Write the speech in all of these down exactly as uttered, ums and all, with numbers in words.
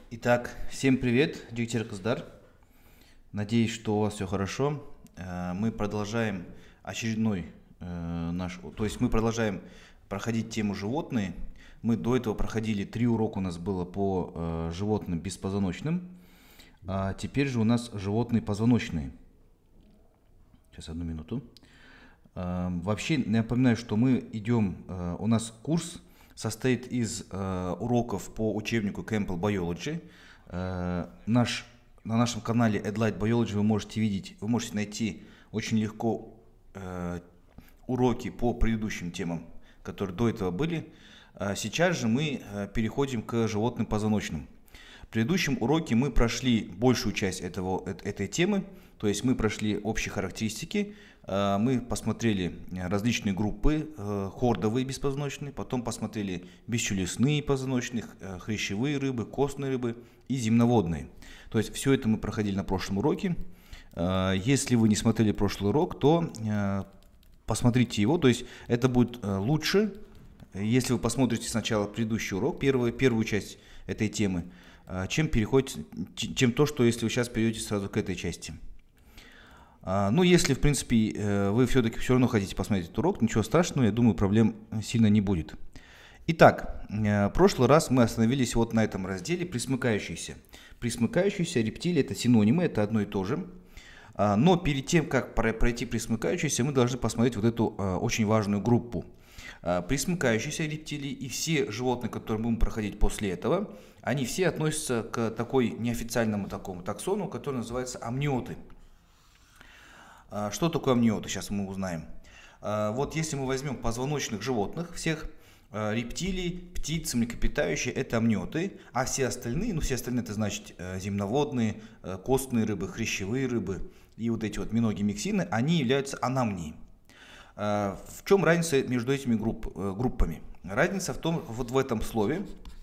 Итак, всем привет, Дегтяр Кыздар. Надеюсь, что у вас все хорошо. Э, Мы продолжаем очередной э, наш, то есть мы продолжаем проходить тему животные. Мы до этого проходили три урока, у нас было по э, животным беспозвоночным, а теперь же у нас животные позвоночные. Сейчас одну минуту. Э, Вообще напоминаю, что мы идем, э, у нас курс состоит из э, уроков по учебнику Campbell Biology. Э, наш, на нашем канале Adlight Biology вы можете видеть, вы можете найти очень легко э, уроки по предыдущим темам, которые до этого были. А сейчас же мы э, переходим к животным позвоночным. В предыдущем уроке мы прошли большую часть этого, э, этой темы, то есть мы прошли общие характеристики. Мы посмотрели различные группы, хордовые беспозвоночные, потом посмотрели бесчелюстные позвоночные, хрящевые рыбы, костные рыбы и земноводные. То есть все это мы проходили на прошлом уроке. Если вы не смотрели прошлый урок, то посмотрите его. То есть это будет лучше, если вы посмотрите сначала предыдущий урок, первую, первую часть этой темы, чем, переходите, чем то, что если вы сейчас перейдете сразу к этой части. Ну, если, в принципе, вы все-таки все равно хотите посмотреть этот урок, ничего страшного, я думаю, проблем сильно не будет. Итак, в прошлый раз мы остановились вот на этом разделе пресмыкающиеся. Пресмыкающиеся рептилии – это синонимы, это одно и то же. Но перед тем, как пройти пресмыкающиеся, мы должны посмотреть вот эту очень важную группу. Пресмыкающиеся рептилии и все животные, которые мы будем проходить после этого, они все относятся к такой неофициальному такому таксону, который называется амниоты. Что такое амниоты, сейчас мы узнаем. Вот если мы возьмем позвоночных животных, всех рептилий, птиц, млекопитающие, это амниоты, а все остальные, ну все остальные это значит земноводные, костные рыбы, хрящевые рыбы и вот эти вот миноги миксины, они являются анамнией. В чем разница между этими групп, группами? Разница в том, вот в этом слове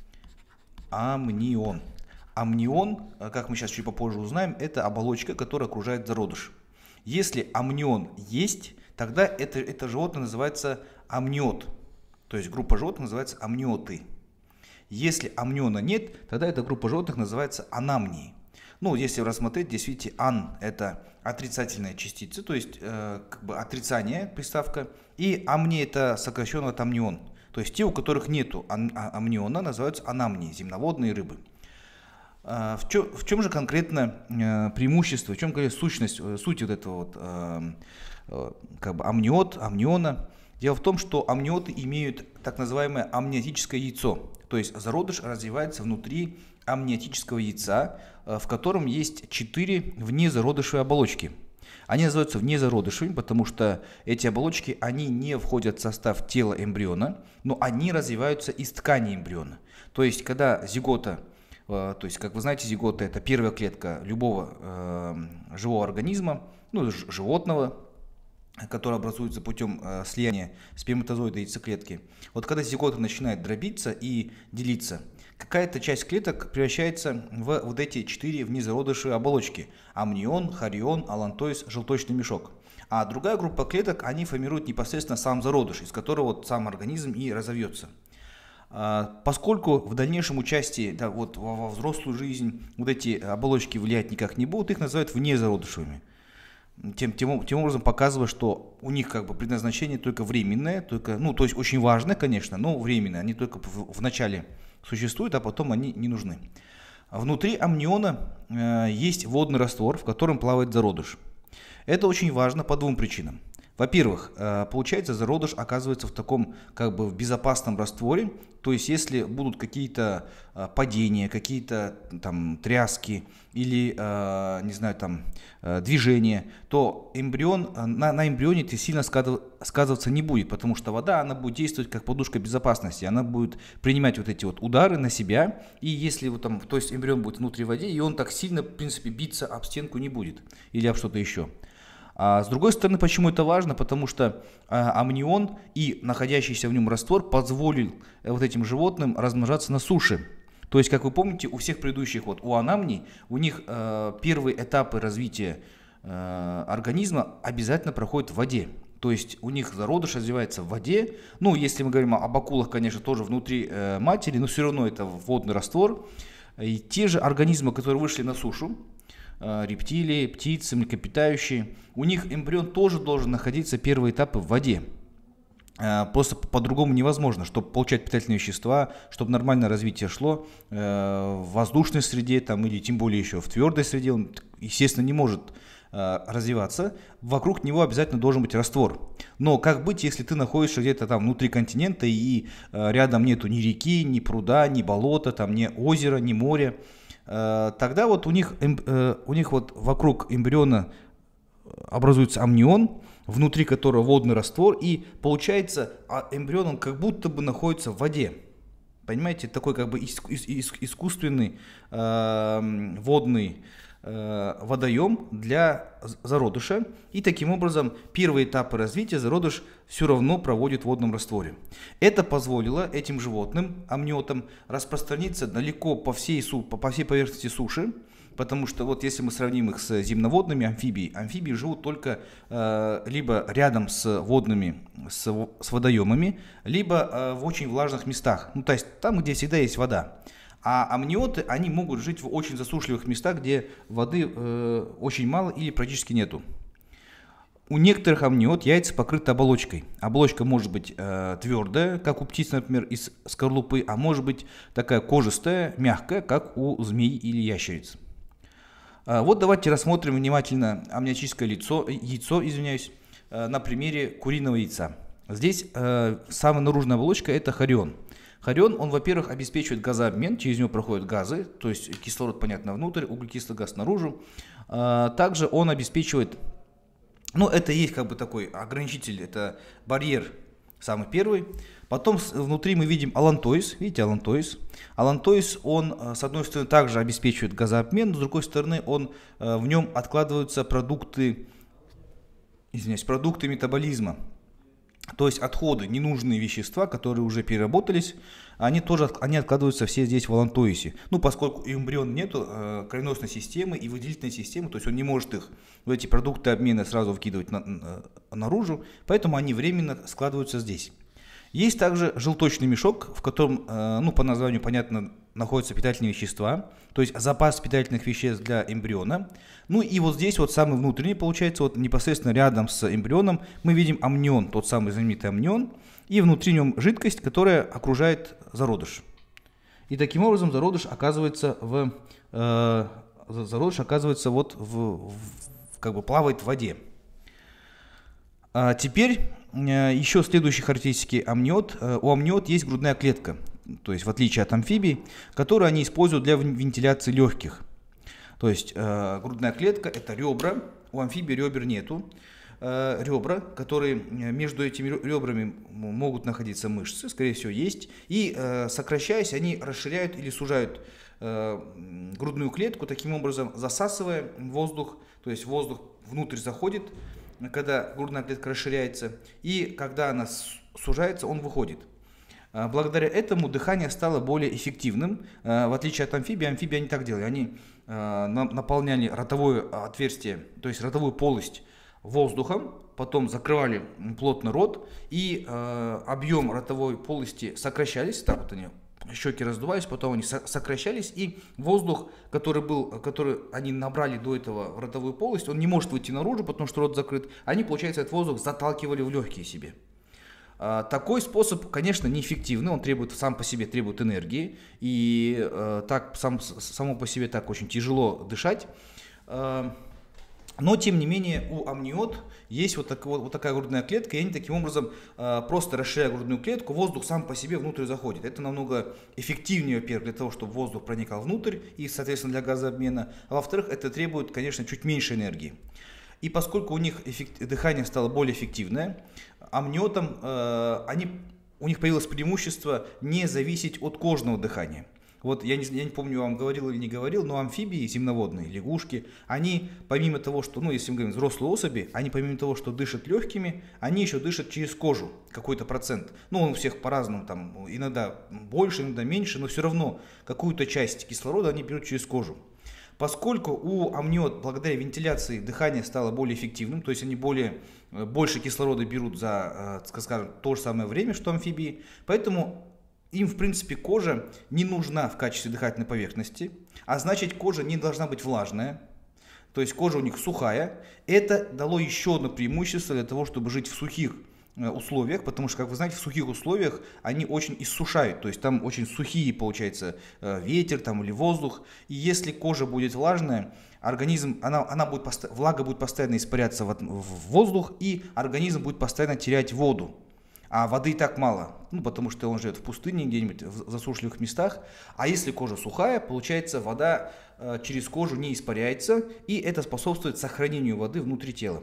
амнион. Амнион, как мы сейчас чуть попозже узнаем, это оболочка, которая окружает зародыш. Если амнион есть, тогда это, это животное называется амниот. То есть группа животных называется амниоты. Если амниона нет, тогда эта группа животных называется анамнии. Ну, если рассмотреть, здесь видите, ан – это отрицательная частица, то есть э, как бы отрицание, приставка. И амни – это сокращенно от амнион. То есть те, у которых нету ам, амниона, называются анамнии, земноводные рыбы. В чем, в чем же конкретно э, преимущество, в чем конкретно сущность, суть вот этого вот, э, э, как бы амниот, амниона? Дело в том, что амниоты имеют так называемое амниотическое яйцо, то есть зародыш развивается внутри амниотического яйца, э, в котором есть четыре внезародышевые оболочки. Они называются внезародышевыми, потому что эти оболочки, они не входят в состав тела эмбриона, но они развиваются из ткани эмбриона. То есть, когда зигота, то есть, как вы знаете, зигота – это первая клетка любого э, живого организма, ну, животного, которое образуется путем э, слияния сперматозоида и яйцеклетки. Вот когда зигота начинает дробиться и делиться, какая-то часть клеток превращается в вот эти четыре внезародышевые оболочки – амнион, хорион, алантоис, желточный мешок. А другая группа клеток, они формируют непосредственно сам зародыш, из которого вот сам организм и разовьется. Поскольку в дальнейшем участии, да, вот, во взрослую жизнь вот эти оболочки влиять никак не будут, их называют внезародышевыми. Тем, тем, тем образом показывая, что у них как бы предназначение только временное, только, ну, то есть очень важное, конечно, но временное. Они только в, в начале существуют, а потом они не нужны. Внутри амниона э, есть водный раствор, в котором плавает зародыш. Это очень важно по двум причинам. Во-первых, получается, зародыш оказывается в таком как бы в безопасном растворе, то есть если будут какие-то падения, какие-то там тряски или, не знаю, там движения, то эмбрион, на, на эмбрионе это сильно сказываться не будет, потому что вода, она будет действовать как подушка безопасности, она будет принимать вот эти вот удары на себя, и если вот там, то есть эмбрион будет внутри воды, и он так сильно, в принципе, биться об стенку не будет или об что-то еще. А с другой стороны, почему это важно? Потому что а, амнион и находящийся в нем раствор позволил э, вот этим животным размножаться на суше. То есть, как вы помните, у всех предыдущих, вот у анамний, у них э, первые этапы развития э, организма обязательно проходят в воде. То есть у них зародыш развивается в воде. Ну, если мы говорим об акулах, конечно, тоже внутри э, матери, но все равно это водный раствор. И те же организмы, которые вышли на сушу, рептилии, птицы, млекопитающие, у них эмбрион тоже должен находиться первые этапы в воде. Просто по-другому невозможно, чтобы получать питательные вещества, чтобы нормальное развитие шло в воздушной среде там, или тем более еще в твердой среде, он, естественно, не может развиваться, вокруг него обязательно должен быть раствор. Но как быть, если ты находишься где-то там внутри континента и рядом нету ни реки, ни пруда, ни болота, там, ни озера, ни моря? Тогда вот у них, у них вот вокруг эмбриона образуется амнион, внутри которого водный раствор, и получается, а эмбрион он как будто бы находится в воде. Понимаете, такой как бы искусственный э, водный э, водоем для зародыша. И таким образом первые этапы развития зародыш все равно проводит в водном растворе. Это позволило этим животным, амниотам, распространиться далеко по всей, по всей поверхности суши. Потому что вот если мы сравним их с земноводными амфибией, амфибии живут только э, либо рядом с водными, с, с водоемами, либо э, в очень влажных местах, ну то есть там, где всегда есть вода. А амниоты, они могут жить в очень засушливых местах, где воды э, очень мало или практически нету. У некоторых амниот яйца покрыты оболочкой. Оболочка может быть э, твердая, как у птиц, например, из скорлупы, а может быть такая кожистая, мягкая, как у змей или ящериц. Вот давайте рассмотрим внимательно амниотическое яйцо, яйцо извиняюсь, на примере куриного яйца. Здесь э, самая наружная оболочка – это хорион. Хорион, он, во-первых, обеспечивает газообмен, через него проходят газы, то есть кислород, понятно, внутрь, углекислый газ наружу. Э, также он обеспечивает, ну это есть как бы такой ограничитель, это барьер самый первый. Потом внутри мы видим аллантоис, видите, аллантоис. Аллантоис, он с одной стороны также обеспечивает газообмен, но с другой стороны он, в нем откладываются продукты, извиняюсь, продукты метаболизма. То есть отходы, ненужные вещества, которые уже переработались, они тоже они откладываются все здесь в аллантоисе. Ну, поскольку у эмбриона нету э, кровеносной системы и выделительной системы, то есть он не может их в эти продукты обмена сразу вкидывать на, на, наружу, поэтому они временно складываются здесь. Есть также желточный мешок, в котором, э, ну, по названию понятно, находятся питательные вещества, то есть запас питательных веществ для эмбриона. Ну и вот здесь вот самый внутренний, получается, вот непосредственно рядом с эмбрионом мы видим амнион, тот самый знаменитый амнион, и внутри нем жидкость, которая окружает зародыш. И таким образом зародыш оказывается в, э, зародыш оказывается вот в, в, как бы плавает в воде. А теперь еще следующие характеристики амниот. У амниот есть грудная клетка, то есть в отличие от амфибий, которую они используют для вентиляции легких. То есть э, грудная клетка – это ребра, у амфибий ребер нету. Э, ребра, которые между этими ребрами могут находиться мышцы, скорее всего, есть. И э, сокращаясь, они расширяют или сужают э, грудную клетку, таким образом засасывая воздух, то есть воздух внутрь заходит, когда грудная клетка расширяется, и когда она сужается, он выходит. Благодаря этому дыхание стало более эффективным. В отличие от амфибий, амфибии они так делали. Они наполняли ротовое отверстие, то есть ротовую полость воздухом, потом закрывали плотно рот, и объем ротовой полости сокращались, так вот они, щеки раздувались, потом они сокращались, и воздух, который был, который они набрали до этого в ротовую полость, он не может выйти наружу, потому что рот закрыт. Они, получается, этот воздух заталкивали в легкие себе. А, такой способ, конечно, неэффективный, он требует, сам по себе требует энергии, и а, так сам, само по себе так очень тяжело дышать. А, но, тем не менее, у амниот есть вот, так, вот, вот такая грудная клетка, и они таким образом, э, просто расширяя грудную клетку, воздух сам по себе внутрь заходит. Это намного эффективнее, во-первых, для того, чтобы воздух проникал внутрь, и, соответственно, для газообмена. А во-вторых, это требует, конечно, чуть меньше энергии. И поскольку у них эффект, дыхание стало более эффективное, амниотам, э, они, у них появилось преимущество не зависеть от кожного дыхания. Вот я не, я не помню, вам говорил или не говорил, но амфибии земноводные, лягушки, они помимо того, что, ну если мы говорим взрослые особи, они помимо того, что дышат легкими, они еще дышат через кожу какой-то процент. Ну он у всех по-разному, там иногда больше, иногда меньше, но все равно какую-то часть кислорода они берут через кожу. Поскольку у амниот благодаря вентиляции дыхание стало более эффективным, то есть они более, больше кислорода берут за, скажем, то же самое время, что амфибии, поэтому им, в принципе, кожа не нужна в качестве дыхательной поверхности, а значит, кожа не должна быть влажная, то есть кожа у них сухая. Это дало еще одно преимущество для того, чтобы жить в сухих условиях, потому что, как вы знаете, в сухих условиях они очень иссушают, то есть там очень сухие, получается, ветер там или воздух, и если кожа будет влажная, организм, она, она будет, влага будет постоянно испаряться в, в воздух, и организм будет постоянно терять воду. А воды и так мало, ну, потому что он живет в пустыне, где-нибудь в засушливых местах. А если кожа сухая, получается, вода э, через кожу не испаряется, и это способствует сохранению воды внутри тела.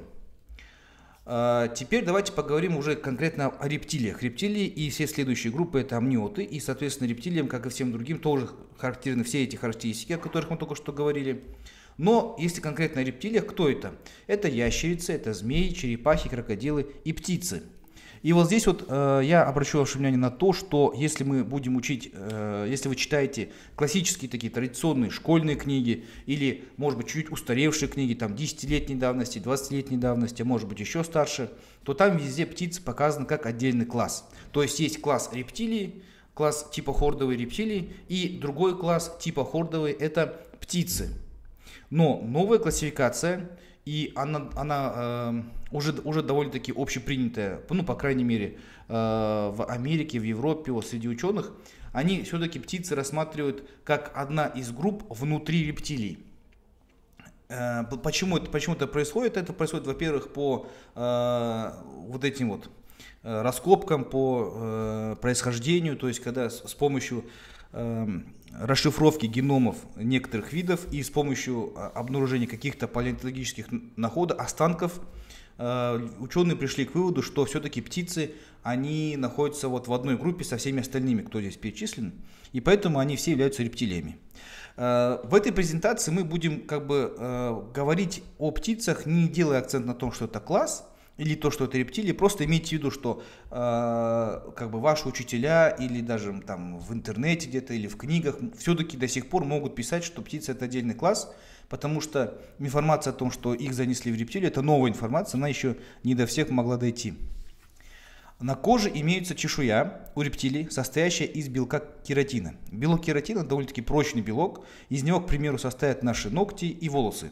Э, теперь давайте поговорим уже конкретно о рептилиях. Рептилии и все следующие группы — это амниоты, и, соответственно, рептилиям, как и всем другим, тоже характерны все эти характеристики, о которых мы только что говорили. Но если конкретно о рептилиях, кто это? Это ящерицы, это змеи, черепахи, крокодилы и птицы. И вот здесь вот э, я обращу ваше внимание на то, что если мы будем учить, э, если вы читаете классические такие традиционные школьные книги или, может быть, чуть устаревшие книги, там, десятилетней давности, двадцатилетней давности, а может быть, еще старше, то там везде птицы показаны как отдельный класс. То есть есть класс рептилии, класс типа хордовые рептилии, и другой класс типа хордовые — это птицы. Но новая классификация, и она, она э, уже, уже довольно-таки общепринятая, ну, по крайней мере, э, в Америке, в Европе, вот, среди ученых, они все-таки птицы рассматривают как одна из групп внутри рептилий. Э, почему, это, почему это происходит? Это происходит, во-первых, по э, вот этим вот э, раскопкам, по э, происхождению, то есть когда с, с помощью расшифровки геномов некоторых видов и с помощью обнаружения каких-то палеонтологических находок, останков, ученые пришли к выводу, что все-таки птицы, они находятся вот в одной группе со всеми остальными, кто здесь перечислен, и поэтому они все являются рептилиями. В этой презентации мы будем как бы говорить о птицах, не делая акцент на том, что это класс, или то, что это рептилии, просто имейте в виду, что э, как бы ваши учителя или даже там в интернете где-то или в книгах все-таки до сих пор могут писать, что птица — это отдельный класс, потому что информация о том, что их занесли в рептилии, это новая информация, она еще не до всех могла дойти. На коже имеется чешуя у рептилий, состоящая из белка кератина. Белок кератина довольно-таки прочный белок, из него, к примеру, состоят наши ногти и волосы.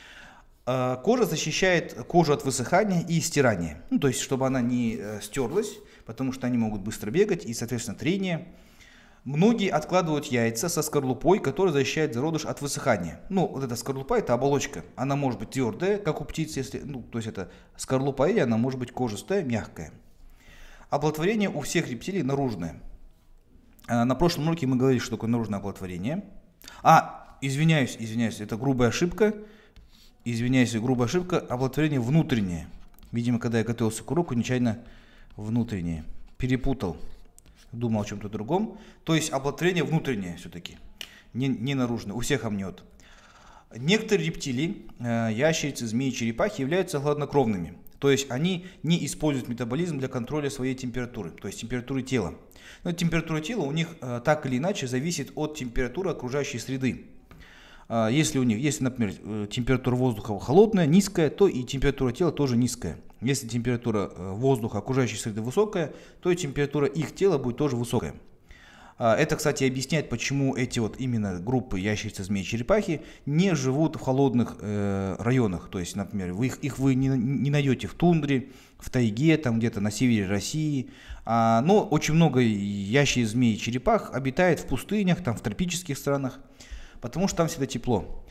Кожа защищает кожу от высыхания и стирания, ну, то есть чтобы она не стерлась, потому что они могут быстро бегать и, соответственно, трение. Многие откладывают яйца со скорлупой, которая защищает зародыш от высыхания. Ну, вот эта скорлупа — это оболочка, она может быть твердая, как у птиц, если, ну, то есть это скорлупа, или она может быть кожистая, мягкая. Оплодотворение у всех рептилий наружное. На прошлом уроке мы говорили, что такое наружное оплодотворение. А, извиняюсь, извиняюсь, это грубая ошибка. Извиняюсь, грубая ошибка, оплодотворение внутреннее. Видимо, когда я готовился к уроку, нечаянно внутреннее. Перепутал. Думал о чем-то другом. То есть оплодотворение внутреннее все-таки, не, не наружное. У всех амниот. Некоторые рептилии, ящерицы, змеи, черепахи, являются хладнокровными. То есть они не используют метаболизм для контроля своей температуры, то есть температуры тела. Но температура тела у них так или иначе зависит от температуры окружающей среды. Если у них, если, например, температура воздуха холодная, низкая, то и температура тела тоже низкая. Если температура воздуха окружающей среды высокая, то и температура их тела будет тоже высокая. Это, кстати, объясняет, почему эти вот именно группы ящерицы, змеи, черепахи не живут в холодных э, районах. То есть, например, вы их, их вы не, не найдете в тундре, в тайге, там где-то на севере России. А, но очень много ящериц, змей и черепах обитает в пустынях, там в тропических странах, потому что там всегда тепло.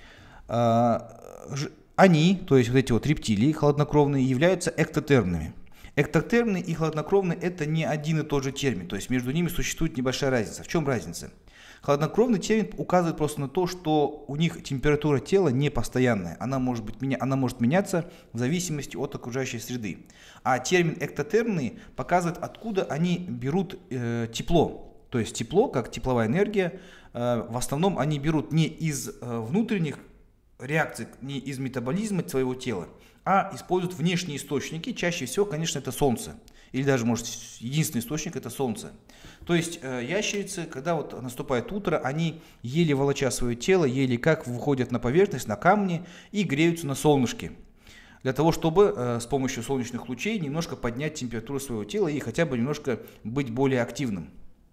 Они, то есть вот эти вот рептилии холоднокровные, являются эктотермными. Эктотермные и хладнокровные — это не один и тот же термин, то есть между ними существует небольшая разница. В чем разница? Хладнокровный термин указывает просто на то, что у них температура тела не постоянная, она может, быть, она может меняться в зависимости от окружающей среды. А термин эктотермный показывает, откуда они берут э, тепло. То есть тепло, как тепловая энергия, в основном они берут не из внутренних реакций, не из метаболизма своего тела, а используют внешние источники. Чаще всего, конечно, это солнце. Или даже, может, единственный источник — это солнце. То есть ящерицы, когда вот наступает утро, они еле волоча свое тело, еле как выходят на поверхность, на камни и греются на солнышке. Для того, чтобы с помощью солнечных лучей немножко поднять температуру своего тела и хотя бы немножко быть более активным.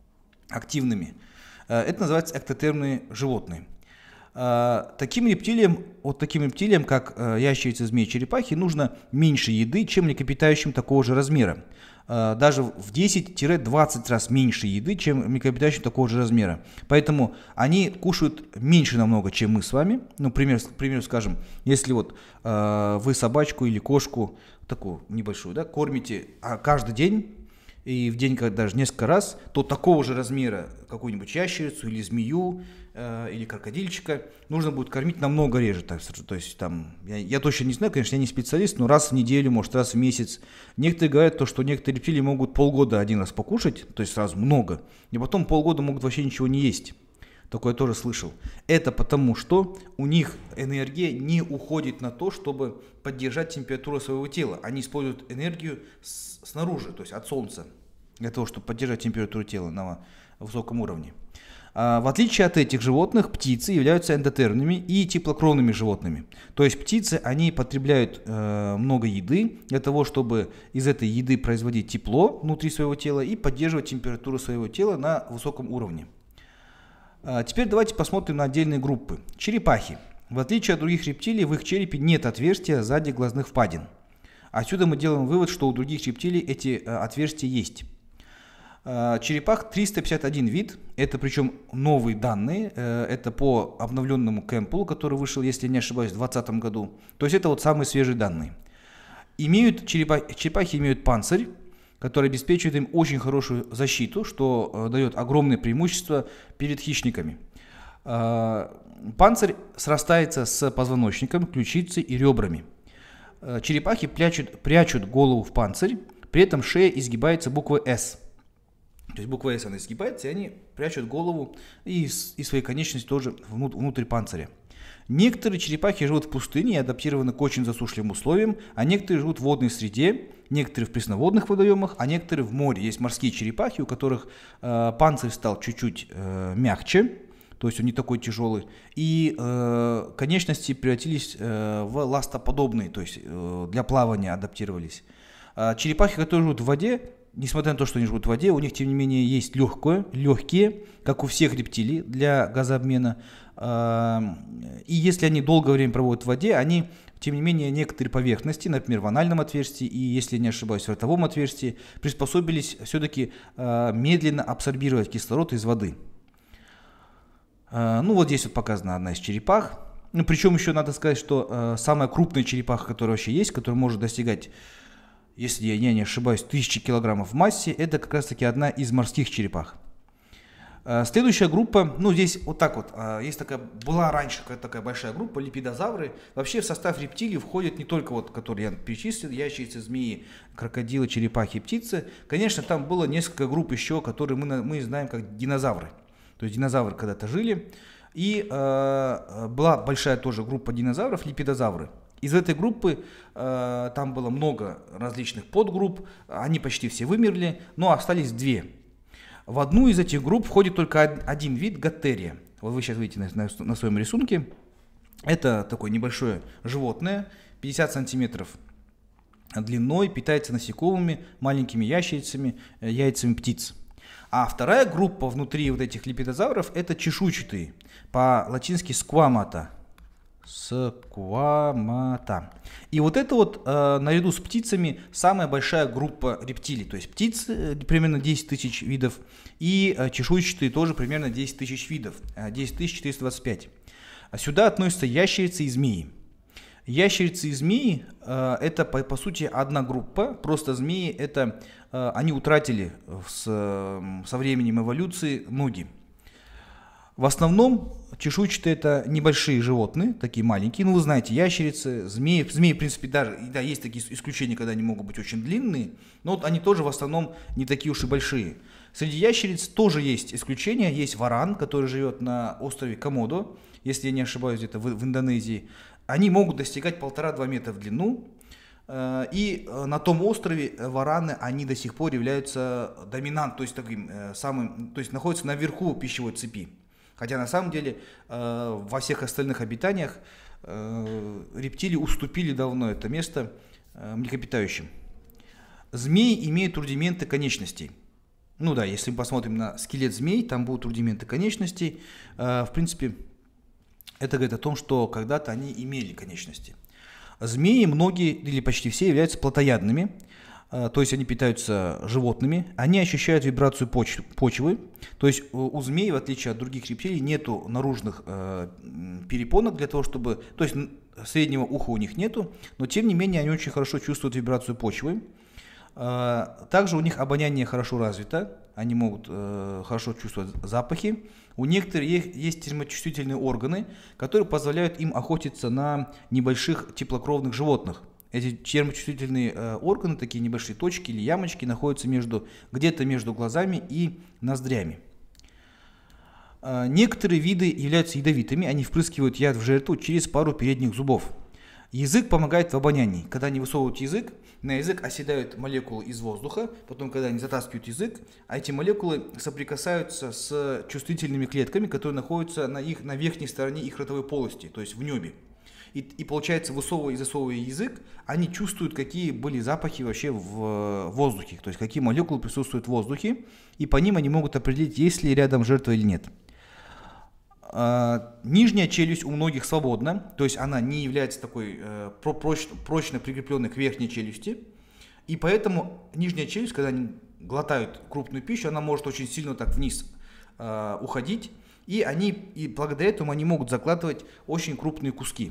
активными. Это называется эктотермные животные. Таким рептилиям, вот таким рептилиям, как ящерицы, змеи, черепахи, нужно меньше еды, чем млекопитающим такого же размера. Даже в десять-двадцать раз меньше еды, чем млекопитающим такого же размера. Поэтому они кушают меньше намного, чем мы с вами. Ну, пример, к примеру, скажем, если вот э, вы собачку или кошку, такую небольшую, да, кормите а каждый день, и в день даже несколько раз, то такого же размера какую-нибудь ящерицу или змею, э, или крокодильчика нужно будет кормить намного реже. Так, то есть там, я, я точно не знаю, конечно, я не специалист, но раз в неделю, может раз в месяц. Некоторые говорят, то, что некоторые рептилии могут полгода один раз покушать, то есть сразу много, и потом полгода могут вообще ничего не есть. Такое я тоже слышал. Это потому, что у них энергия не уходит на то, чтобы поддержать температуру своего тела. Они используют энергию с, снаружи, то есть от солнца, для того, чтобы поддержать температуру тела на высоком уровне. А, в отличие от этих животных, птицы являются эндотермными и теплокровными животными. То есть птицы, они потребляют э, много еды для того, чтобы из этой еды производить тепло внутри своего тела и поддерживать температуру своего тела на высоком уровне. Теперь давайте посмотрим на отдельные группы. Черепахи. В отличие от других рептилий, в их черепе нет отверстия сзади глазных впадин. Отсюда мы делаем вывод, что у других рептилий эти отверстия есть. Черепах триста пятьдесят один вид, это причем новые данные, это по обновленному Кэмпбеллу, который вышел, если не ошибаюсь, в две тысячи двадцатом году. То есть это вот самые свежие данные. Имеют, черепахи, черепахи имеют панцирь, который обеспечивает им очень хорошую защиту, что э, дает огромное преимущество перед хищниками. Э, панцирь срастается с позвоночником, ключицей и ребрами. Э, черепахи прячут, прячут голову в панцирь, при этом шея изгибается буквой «С». То есть буква «С» она изгибается, и они прячут голову и, и свои конечности тоже внутрь, внутрь панциря. Некоторые черепахи живут в пустыне и адаптированы к очень засушливым условиям, а некоторые живут в водной среде, некоторые в пресноводных водоемах, а некоторые в море. Есть морские черепахи, у которых э, панцирь стал чуть-чуть э, мягче, то есть он не такой тяжелый, и э, конечности превратились э, в ластоподобные, то есть э, для плавания адаптировались. А черепахи, которые живут в воде, несмотря на то, что они живут в воде, у них, тем не менее, есть легкое, легкие, как у всех рептилий, для газообмена. И если они долгое время проводят в воде, они, тем не менее, некоторые поверхности, например, в анальном отверстии и, если не ошибаюсь, в ротовом отверстии, приспособились все-таки медленно абсорбировать кислород из воды. Ну, вот здесь вот показана одна из черепах. Ну, причем еще надо сказать, что самая крупная черепаха, которая вообще есть, которая может достигать, если я не ошибаюсь, тысячи килограммов в массе, это как раз таки одна из морских черепах. Следующая группа, ну здесь вот так вот, есть такая, была раньше такая большая группа, липидозавры. Вообще в состав рептилий входят не только вот, которые я перечислил, ящерицы, змеи, крокодилы, черепахи, птицы. Конечно, там было несколько групп еще, которые мы, мы знаем как динозавры. То есть динозавры когда-то жили. И э, была большая тоже группа динозавров, липидозавры. Из этой группы э, там было много различных подгрупп, они почти все вымерли, но остались две. В одну из этих групп входит только один вид — гаттерия. Вот вы сейчас видите на, на, на своем рисунке. Это такое небольшое животное, пятьдесят сантиметров длиной, питается насекомыми, маленькими ящерицами, яйцами птиц. А вторая группа внутри вот этих липидозавров — это чешуйчатые, по-латински сквамата. Сквамата. И вот это вот э, наряду с птицами самая большая группа рептилий. То есть птиц э, примерно десять тысяч видов и э, чешуйчатые тоже примерно десять тысяч видов. Э, десять тысяч четыреста двадцать пять. А сюда относятся ящерицы и змеи. Ящерицы и змеи э, это по, по сути одна группа. Просто змеи это э, они утратили с, со временем эволюции ноги. В основном чешуйчатые — это небольшие животные, такие маленькие. Ну, вы знаете, ящерицы, змеи. Змеи, в принципе, даже, да, есть такие исключения, когда они могут быть очень длинные, но вот они тоже в основном не такие уж и большие. Среди ящериц тоже есть исключения. Есть варан, который живет на острове Комодо, если я не ошибаюсь, где-то в, в Индонезии. Они могут достигать полтора-два метра в длину. И на том острове вараны, они до сих пор являются доминантом, то есть таким самым, то есть находятся наверху пищевой цепи. Хотя на самом деле э, во всех остальных обитаниях э, рептилии уступили давно это место э, млекопитающим. Змеи имеют рудименты конечностей. Ну да, если мы посмотрим на скелет змей, там будут рудименты конечностей. Э, В принципе, это говорит о том, что когда-то они имели конечности. Змеи, многие или почти все, являются плотоядными, э, то есть они питаются животными, они ощущают вибрацию поч- почвы, то есть у, у змей, в отличие от других рептилий, нету наружных э, м, перепонок для того, чтобы, то есть н- среднего уха у них нету, но тем не менее они очень хорошо чувствуют вибрацию почвы. Э, Также у них обоняние хорошо развито, они могут э, хорошо чувствовать запахи. У некоторых е- есть термочувствительные органы, которые позволяют им охотиться на небольших теплокровных животных. Эти термочувствительные э, органы, такие небольшие точки или ямочки, находятся между, где-то между глазами и ноздрями. Э, Некоторые виды являются ядовитыми, они впрыскивают яд в жертву через пару передних зубов. Язык помогает в обонянии. Когда они высовывают язык, на язык оседают молекулы из воздуха, потом, когда они затаскивают язык, а эти молекулы соприкасаются с чувствительными клетками, которые находятся на, их, на верхней стороне их ротовой полости, то есть в небе. И, и получается, высовывая и засовывая язык, они чувствуют, какие были запахи вообще в воздухе, то есть какие молекулы присутствуют в воздухе, и по ним они могут определить, есть ли рядом жертва или нет. А, Нижняя челюсть у многих свободна, то есть она не является такой э, про- прочно, прочно прикрепленной к верхней челюсти, и поэтому нижняя челюсть, когда они глотают крупную пищу, она может очень сильно так вниз э, уходить, и, они, и благодаря этому они могут заглатывать очень крупные куски.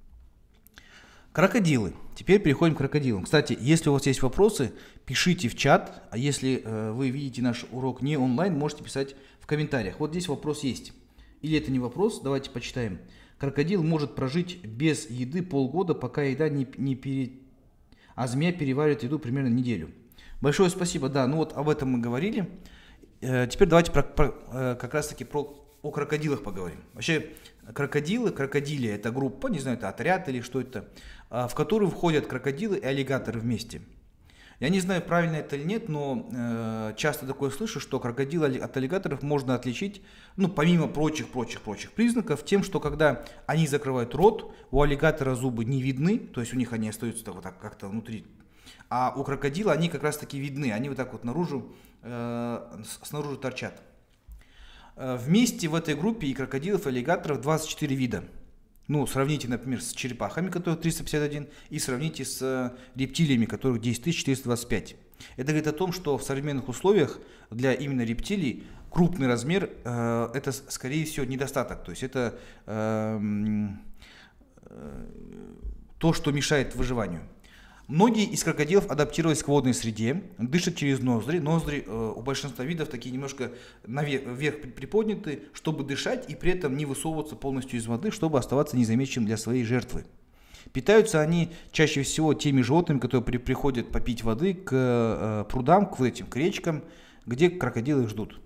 Крокодилы. Теперь переходим к крокодилам. Кстати, если у вас есть вопросы, пишите в чат, а если э, вы видите наш урок не онлайн, можете писать в комментариях. Вот здесь вопрос есть. Или это не вопрос, давайте почитаем. Крокодил может прожить без еды полгода, пока еда не, не пере... а змея переваривает еду примерно неделю. Большое спасибо, да, ну вот об этом мы говорили. Э, теперь давайте про, про, э, как раз таки про, о крокодилах поговорим. Вообще, крокодилы, крокодилия — это группа, не знаю, это отряд или что это, э, в которую входят крокодилы и аллигаторы вместе. Я не знаю, правильно это или нет, но э, часто такое слышу, что крокодилы от аллигаторов можно отличить, ну, помимо прочих-прочих-прочих признаков, тем, что когда они закрывают рот, у аллигатора зубы не видны, то есть у них они остаются так, вот так как-то внутри, а у крокодила они как раз-таки видны, они вот так вот наружу, э, снаружи торчат. Э, вместе в этой группе и крокодилов, и аллигаторов двадцать четыре вида. Ну, сравните, например, с черепахами, которых триста пятьдесят один, и сравните с рептилиями, которых десять тысяч четыреста двадцать пять. Это говорит о том, что в современных условиях для именно рептилий крупный размер э, это, скорее всего, недостаток. То есть это э, э, то, что мешает выживанию. Многие из крокодилов адаптировались к водной среде, дышат через ноздри. Ноздри э, у большинства видов такие немножко наверх, вверх приподняты, чтобы дышать и при этом не высовываться полностью из воды, чтобы оставаться незамеченным для своей жертвы. Питаются они чаще всего теми животными, которые при, приходят попить воды к э, прудам, к вот этим к речкам, где крокодилы их ждут.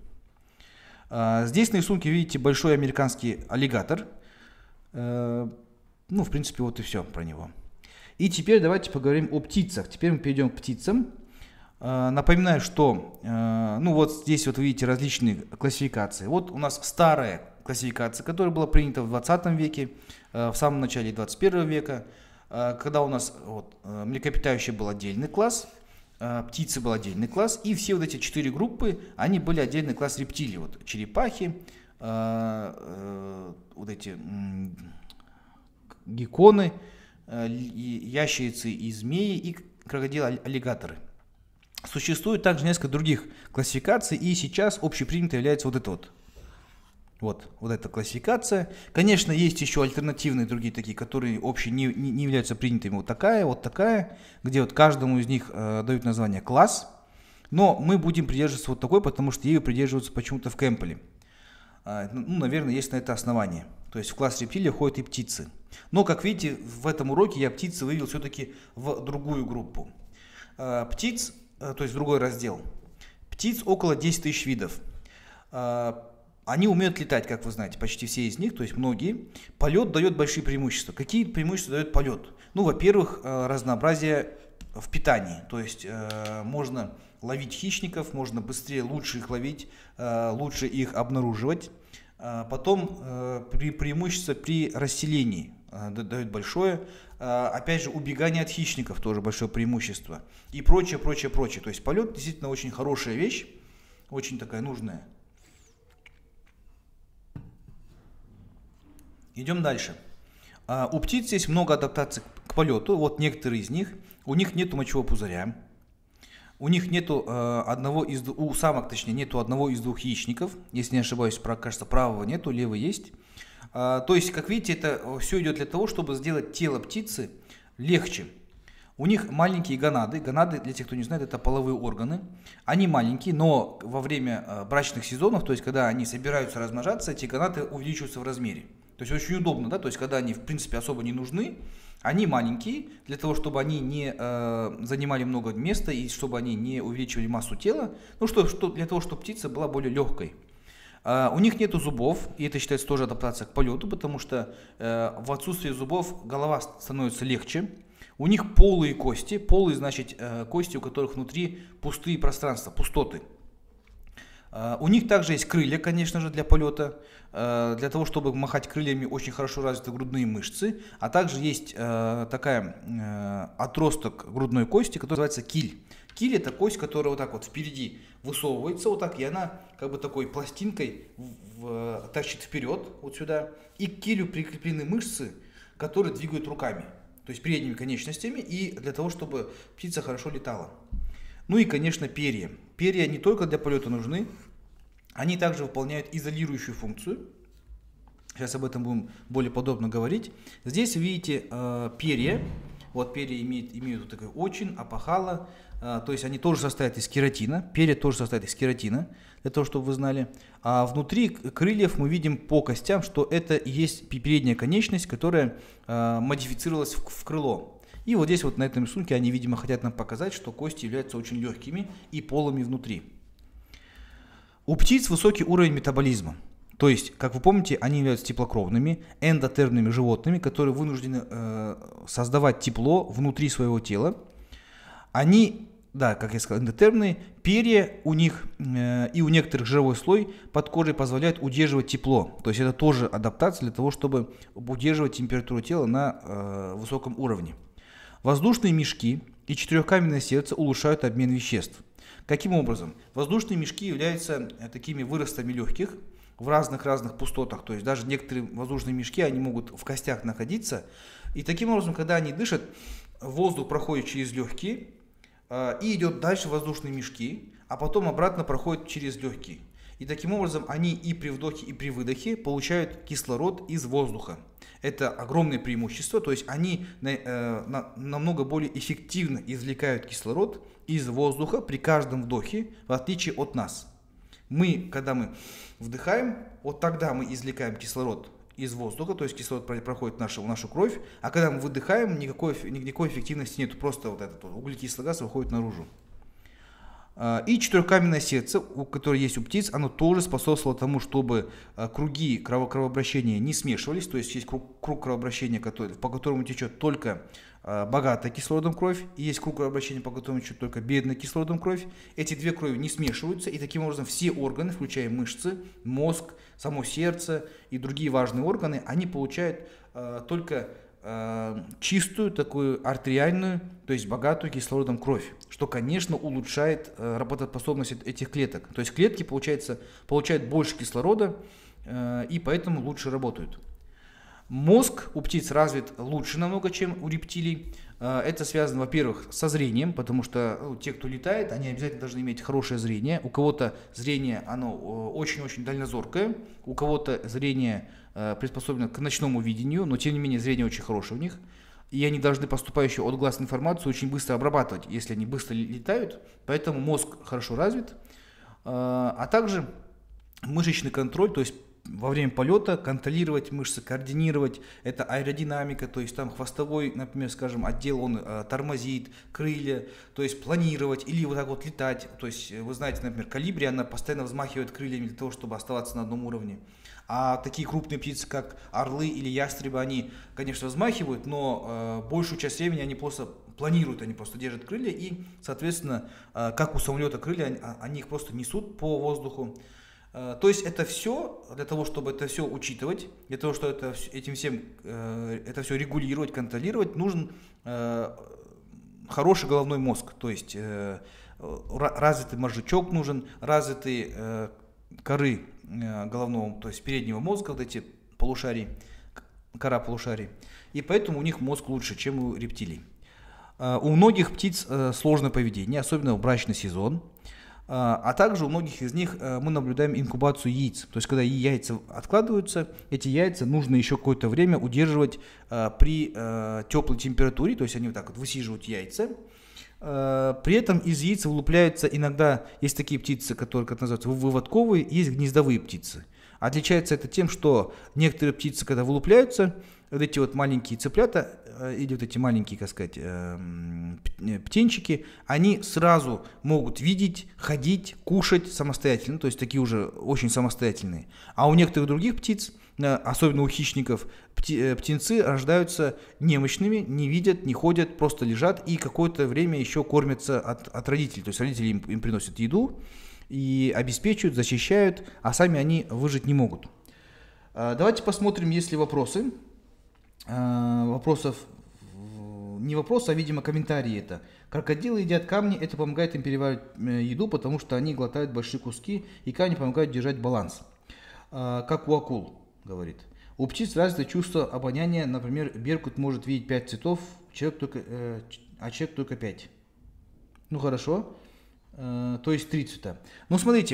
Э, здесь на рисунке видите большой американский аллигатор. Э, ну, в принципе, вот и все про него. И теперь давайте поговорим о птицах. Теперь мы перейдем к птицам. Э, напоминаю, что э, ну вот здесь вот вы видите различные классификации. Вот у нас старая классификация, которая была принята в двадцатом веке, э, в самом начале двадцать первого века, э, когда у нас вот, э, млекопитающие был отдельный класс, э, птицы был отдельный класс, и все вот эти четыре группы, они были отдельный класс рептилий. Вот черепахи, э, э, вот эти э, гекконы, ящерицы и змеи, и крокодилы-аллигаторы. Существует также несколько других классификаций, и сейчас общепринятой является вот это вот. Вот, вот эта классификация. Конечно, есть еще альтернативные другие такие, которые общие не, не, не являются принятыми. Вот такая, вот такая, где вот каждому из них э, дают название класс. Но мы будем придерживаться вот такой, потому что ею придерживаются почему-то в Кэмпбелле. Э, ну, наверное, есть на это основание. То есть в класс рептилий входят и птицы. Но, как видите, в этом уроке я птицы вывел все-таки в другую группу. Птиц, то есть в другой раздел. Птиц около десять тысяч видов. Они умеют летать, как вы знаете, почти все из них, то есть многие. Полет дает большие преимущества. Какие преимущества дает полет? Ну, во-первых, разнообразие в питании. То есть можно ловить хищников, можно быстрее, лучше их ловить, лучше их обнаруживать. Потом э, при преимущество при расселении э, дает большое. Э, опять же, убегание от хищников тоже большое преимущество. И прочее, прочее, прочее. То есть полет действительно очень хорошая вещь. очень такая нужная. Идем дальше. А, у птиц есть много адаптаций к полету. Вот некоторые из них. У них нету мочевого пузыря. У них нету э, одного из у самок, точнее, нету одного из двух яичников. Если не ошибаюсь, про, кажется, правого нету, левый есть. А, то есть, как видите, это все идет для того, чтобы сделать тело птицы легче. У них маленькие гонады. Гонады, для тех, кто не знает, это половые органы. Они маленькие, но во время э, брачных сезонов, то есть, когда они собираются размножаться, эти гонады увеличиваются в размере. То есть, очень удобно, да, то есть, когда они, в принципе, особо не нужны, они маленькие, для того, чтобы они не э, занимали много места и чтобы они не увеличивали массу тела, ну, что, что, для того, чтобы птица была более легкой. Uh, у них нету зубов, и это считается тоже адаптация к полету, потому что uh, в отсутствии зубов голова становится легче. У них полые кости, полые значит uh, кости, у которых внутри пустые пространства, пустоты. Uh, у них также есть крылья, конечно же, для полета. Uh, для того, чтобы махать крыльями, очень хорошо развиты грудные мышцы. А также есть uh, такая uh, отросток грудной кости, который называется киль. Киль — это кость, которая вот так вот впереди высовывается, вот так, и она как бы такой пластинкой в, в, тащит вперед, вот сюда. И к килю прикреплены мышцы, которые двигают руками, то есть передними конечностями, и для того, чтобы птица хорошо летала. Ну и, конечно, перья. Перья не только для полета нужны, они также выполняют изолирующую функцию. Сейчас об этом будем более подробно говорить. Здесь видите э, перья. Вот перья имеют, имеют вот такой очин, опахало, а, то есть они тоже состоят из кератина, перья тоже состоят из кератина, для того, чтобы вы знали. А внутри крыльев мы видим по костям, что это и есть передняя конечность, которая а, модифицировалась в, в крыло. И вот здесь вот на этом рисунке они, видимо, хотят нам показать, что кости являются очень легкими и полыми внутри. У птиц высокий уровень метаболизма. То есть, как вы помните, они являются теплокровными, эндотермными животными, которые вынуждены э, создавать тепло внутри своего тела. Они, да, как я сказал, эндотермные, перья у них э, и у некоторых жировой слой под кожей позволяют удерживать тепло. То есть, это тоже адаптация для того, чтобы удерживать температуру тела на э, высоком уровне. Воздушные мешки и четырехкаменное сердце улучшают обмен веществ. Каким образом? Воздушные мешки являются такими выростами легких, в разных-разных пустотах, то есть даже некоторые воздушные мешки, они могут в костях находиться, и таким образом, когда они дышат, воздух проходит через легкие э, и идет дальше в воздушные мешки, а потом обратно проходит через легкие. И таким образом они и при вдохе, и при выдохе получают кислород из воздуха. Это огромное преимущество, то есть они э, на, намного более эффективно извлекают кислород из воздуха при каждом вдохе, в отличие от нас. Мы, когда мы вдыхаем, вот тогда мы извлекаем кислород из воздуха, то есть кислород проходит в нашу, в нашу кровь, а когда мы выдыхаем, никакой, никакой эффективности нет, просто вот этот вот углекислый газ выходит наружу. И четырехкаменное сердце, которое есть у птиц, оно тоже способствовало тому, чтобы круги кровообращения не смешивались, то есть есть круг, круг кровообращения, который, по которому течет только богатая кислородом кровь, и есть круг кровообращения, по которому течет только бедная кислородом кровь. Эти две крови не смешиваются, и таким образом все органы, включая мышцы, мозг, само сердце и другие важные органы, они получают э, только э, чистую, такую артериальную, то есть богатую кислородом кровь, что, конечно, улучшает э, работоспособность этих клеток. То есть клетки, получается, получают больше кислорода э, и поэтому лучше работают. Мозг у птиц развит лучше намного, чем у рептилий. Это связано, во-первых, со зрением, потому что ну, те, кто летает, они обязательно должны иметь хорошее зрение. У кого-то зрение, оно очень-очень дальнозоркое, у кого-то зрение приспособлено к ночному видению, но тем не менее зрение очень хорошее у них. И они должны поступающую от глаз информацию очень быстро обрабатывать, если они быстро летают. Поэтому мозг хорошо развит. А также мышечный контроль, то есть во время полета контролировать мышцы, координировать, это аэродинамика, то есть там хвостовой, например, скажем, отдел, он э, тормозит, крылья, то есть планировать или вот так вот летать, то есть вы знаете, например, колибри, она постоянно взмахивает крыльями для того, чтобы оставаться на одном уровне. А такие крупные птицы, как орлы или ястребы, они, конечно, взмахивают, но э, большую часть времени они просто планируют, они просто держат крылья и, соответственно, э, как у самолета крылья, они, они их просто несут по воздуху. То есть это все, для того, чтобы это все учитывать, для того, чтобы это, этим всем, это все регулировать, контролировать, нужен хороший головной мозг. То есть развитый мозжечок нужен, развитые э, коры э, головного, то есть переднего мозга, вот эти полушарий, кора полушарий. И поэтому у них мозг лучше, чем у рептилий. Э, у многих птиц э, сложное поведение, особенно в брачный сезон. А также у многих из них мы наблюдаем инкубацию яиц. То есть, когда яйца откладываются, эти яйца нужно еще какое-то время удерживать при теплой температуре. То есть, они вот так вот высиживают яйца. При этом из яиц вылупляются иногда, есть такие птицы, которые, как называются, выводковые, есть гнездовые птицы. Отличается это тем, что некоторые птицы, когда вылупляются, вот эти вот маленькие цыплята, или вот эти маленькие, как сказать, птенчики, они сразу могут видеть, ходить, кушать самостоятельно, то есть такие уже очень самостоятельные. А у некоторых других птиц, особенно у хищников, птенцы рождаются немощными, не видят, не ходят, просто лежат и какое-то время еще кормятся от, от родителей. То есть родители им, им приносят еду и обеспечивают, защищают, а сами они выжить не могут. Давайте посмотрим, есть ли вопросы. Вопросов, не вопросы, а, видимо, комментарии это. Крокодилы едят камни, это помогает им переваривать еду, потому что они глотают большие куски, и камни помогают держать баланс. Как у акул, говорит. У птиц развито чувство обоняния, например, беркут может видеть пять цветов, человек только, а человек только пять. Ну хорошо, то есть три цвета. Ну смотрите,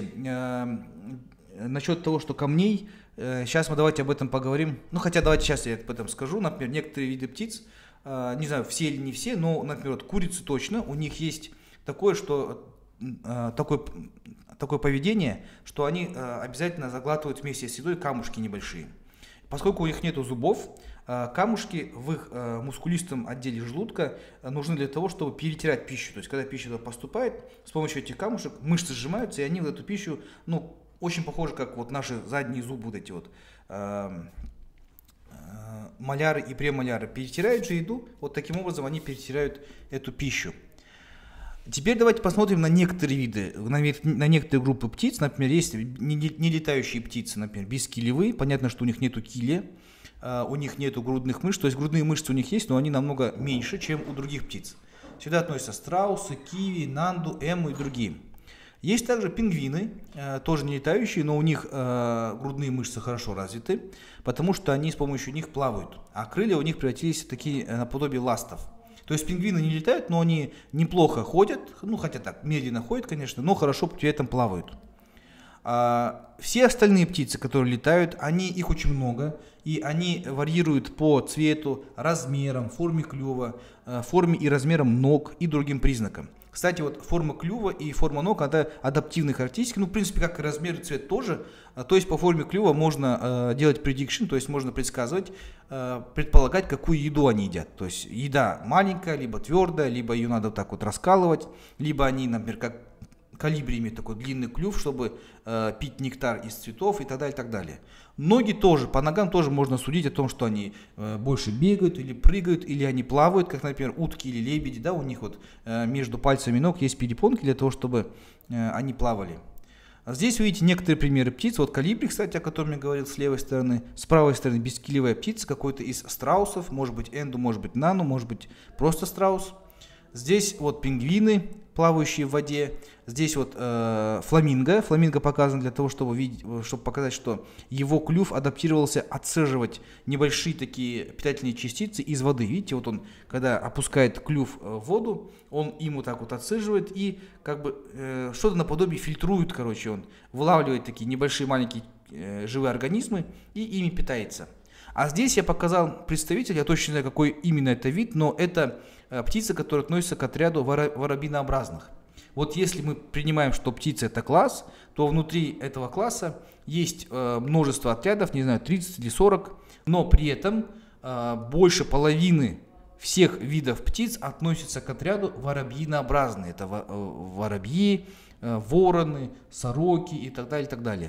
насчет того, что камней, сейчас мы давайте об этом поговорим. Ну, хотя давайте сейчас я об этом скажу. Например, некоторые виды птиц, не знаю, все или не все, но, например, вот курицы точно, у них есть такое, что, такое, такое поведение, что они обязательно заглатывают вместе с едой камушки небольшие. Поскольку у них нет зубов, камушки в их мускулистом отделе желудка нужны для того, чтобы перетирать пищу. То есть, когда пища туда поступает, с помощью этих камушек мышцы сжимаются, и они в эту пищу, ну, очень похоже, как вот наши задние зубы, вот эти вот э, э, маляры и премоляры перетирают же еду, вот таким образом они перетирают эту пищу. Теперь давайте посмотрим на некоторые виды, на, на некоторые группы птиц. Например, есть нелетающие птицы, например, бескилевые, понятно, что у них нету киля, э, у них нету грудных мышц, то есть грудные мышцы у них есть, но они намного меньше, чем у других птиц. Сюда относятся страусы, киви, нанду, эму и другие. Есть также пингвины, э, тоже не летающие, но у них э, грудные мышцы хорошо развиты, потому что они с помощью них плавают, а крылья у них превратились в такие э, наподобие ластов. То есть пингвины не летают, но они неплохо ходят, ну хотя так, медленно ходят, конечно, но хорошо при этом плавают. А, все остальные птицы, которые летают, они, их очень много, и они варьируют по цвету, размерам, форме клюва, э, форме и размерам ног и другим признакам. Кстати, вот форма клюва и форма ног – это адаптивные характеристики, ну, в принципе, как и размер и цвет тоже. То есть по форме клюва можно э, делать prediction, то есть можно предсказывать, э, предполагать, какую еду они едят. То есть еда маленькая, либо твердая, либо ее надо вот так вот раскалывать, либо они, например, как колибри имеют такой длинный клюв, чтобы э, пить нектар из цветов и так далее, и так далее. Ноги тоже, по ногам тоже можно судить о том, что они э, больше бегают или прыгают, или они плавают, как, например, утки или лебеди, да, у них вот э, между пальцами ног есть перепонки для того, чтобы э, они плавали. Здесь вы видите некоторые примеры птиц, вот колибри, кстати, о котором я говорил с левой стороны, с правой стороны бескилевая птица, какой-то из страусов, может быть энду, может быть нану, может быть просто страус. Здесь вот пингвины, плавающие в воде. Здесь вот э, фламинго. Фламинго показан для того, чтобы, видеть, чтобы показать, что его клюв адаптировался отцеживать небольшие такие питательные частицы из воды. Видите, вот он, когда опускает клюв в воду, он им вот так вот отцеживает и как бы э, что-то наподобие фильтрует, короче, он вылавливает такие небольшие маленькие э, живые организмы и ими питается. А здесь я показал представителя, я точно не знаю, какой именно это вид, но это э, птица, которая относится к отряду воробинообразных. Вот если мы принимаем, что птица это класс, то внутри этого класса есть э, множество отрядов, не знаю, тридцать или сорок, но при этом э, больше половины всех видов птиц относятся к отряду воробьинообразные. Это воробьи, э, вороны, сороки и так далее, и так далее.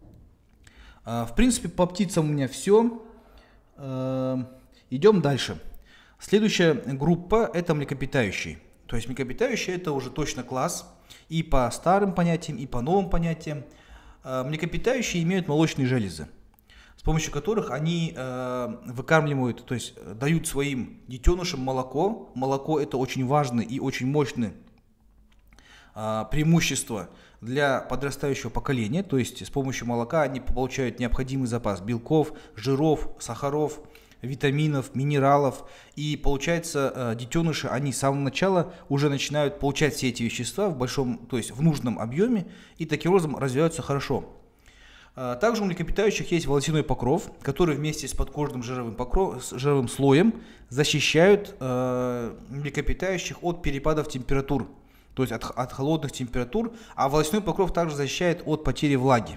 Э, в принципе, по птицам у меня все. Э, идем дальше. Следующая группа это млекопитающие. То есть млекопитающие это уже точно класс и по старым понятиям, и по новым понятиям. Э, млекопитающие имеют молочные железы, с помощью которых они э, выкармливают, то есть дают своим детенышам молоко. Молоко это очень важный и очень мощный э, преимущество для подрастающего поколения, то есть с помощью молока они получают необходимый запас белков, жиров, сахаров, витаминов, минералов, и получается, э, детеныши, они с самого начала уже начинают получать все эти вещества в большом, то есть в нужном объеме, и таким образом развиваются хорошо. Э, также у млекопитающих есть волосяной покров, который вместе с подкожным жировым, покров, с жировым слоем защищают э, млекопитающих от перепадов температур, то есть от, от холодных температур, а волосяной покров также защищает от потери влаги.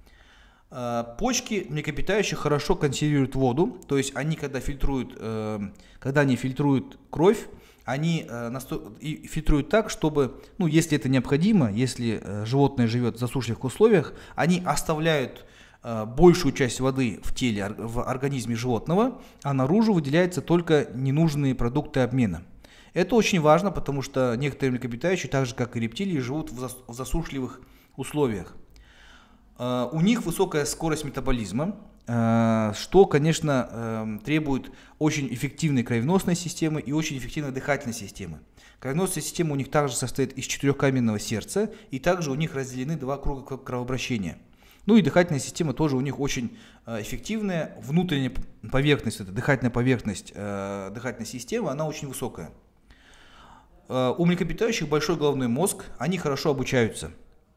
Почки млекопитающих хорошо консервируют воду, то есть они, когда фильтруют, э, когда они фильтруют кровь, они э, насто... и фильтруют так, чтобы, ну, если это необходимо, если э, животное живет в засушливых условиях, они оставляют э, большую часть воды в теле, в организме животного, а наружу выделяются только ненужные продукты обмена. Это очень важно, потому что некоторые млекопитающие, так же как и рептилии, живут в, зас... в засушливых условиях. Uh, у них высокая скорость метаболизма, uh, что, конечно, uh, требует очень эффективной кровеносной системы и очень эффективной дыхательной системы. Кровеносная система у них также состоит из четырехкаменного сердца, и также у них разделены два круга кровообращения. Ну и дыхательная система тоже у них очень uh, эффективная. Внутренняя поверхность, это дыхательная поверхность uh, дыхательной системы, она очень высокая. Uh, у млекопитающих большой головной мозг, они хорошо обучаются.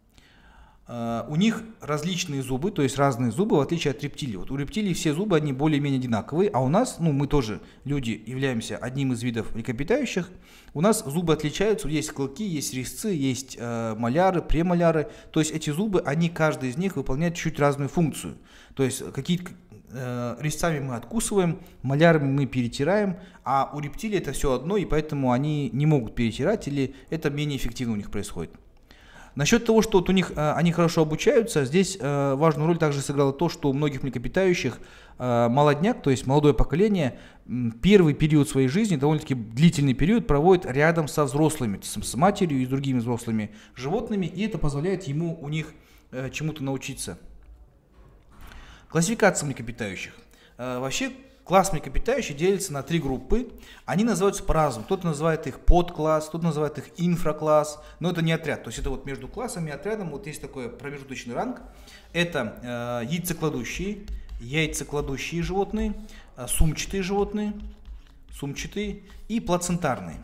Uh, у них различные зубы, то есть разные зубы, в отличие от рептилий. Вот у рептилий все зубы, они более-менее одинаковые, а у нас, ну мы тоже, люди, являемся одним из видов млекопитающих, у нас зубы отличаются, есть клыки, есть резцы, есть uh, маляры, премоляры, то есть эти зубы, они, каждый из них выполняет чуть разную функцию. То есть какие-то uh, резцами мы откусываем, малярами мы перетираем, а у рептилий это все одно, и поэтому они не могут перетирать, или это менее эффективно у них происходит. Насчет того, что вот у них э, они хорошо обучаются, здесь э, важную роль также сыграло то, что у многих млекопитающих э, молодняк, то есть молодое поколение, первый период своей жизни, довольно-таки длительный период, проводит рядом со взрослыми, с, с матерью и с другими взрослыми животными, и это позволяет ему у них э, чему-то научиться. Классификация млекопитающих. Э, вообще, класс млекопитающих делится на три группы. Они называются по-разному. Кто-то называет их подкласс, кто-то называет их инфракласс, но это не отряд. То есть это вот между классом и отрядом вот есть такой промежуточный ранг. Это э, яйцекладущие, яйцекладущие животные, э, сумчатые животные, сумчатые и плацентарные.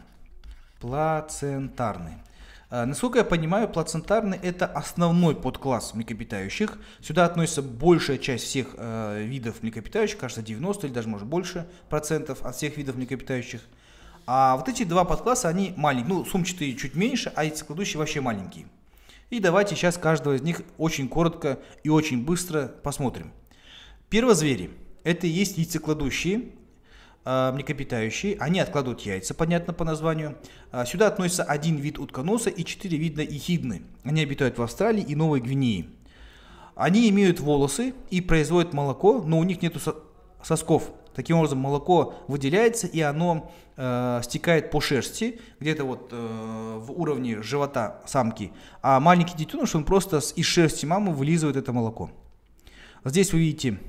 Плацентарные. Насколько я понимаю, плацентарный — это основной подкласс млекопитающих. Сюда относится большая часть всех э, видов млекопитающих, кажется, девяносто или даже, может, больше процентов от всех видов млекопитающих. А вот эти два подкласса, они маленькие. Ну, сумчатые чуть меньше, а яйцекладущие вообще маленькие. И давайте сейчас каждого из них очень коротко и очень быстро посмотрим. Первозвери — это и есть яйцекладущие млекопитающие, они откладывают яйца, понятно по названию. Сюда относится один вид утконоса и четыре вида эхидны. Они обитают в Австралии и Новой Гвинее. Они имеют волосы и производят молоко, но у них нет сосков. Таким образом, молоко выделяется, и оно э, стекает по шерсти, где-то вот э, в уровне живота самки. А маленький детеныш, он просто из шерсти мамы вылизывает это молоко. Здесь вы видите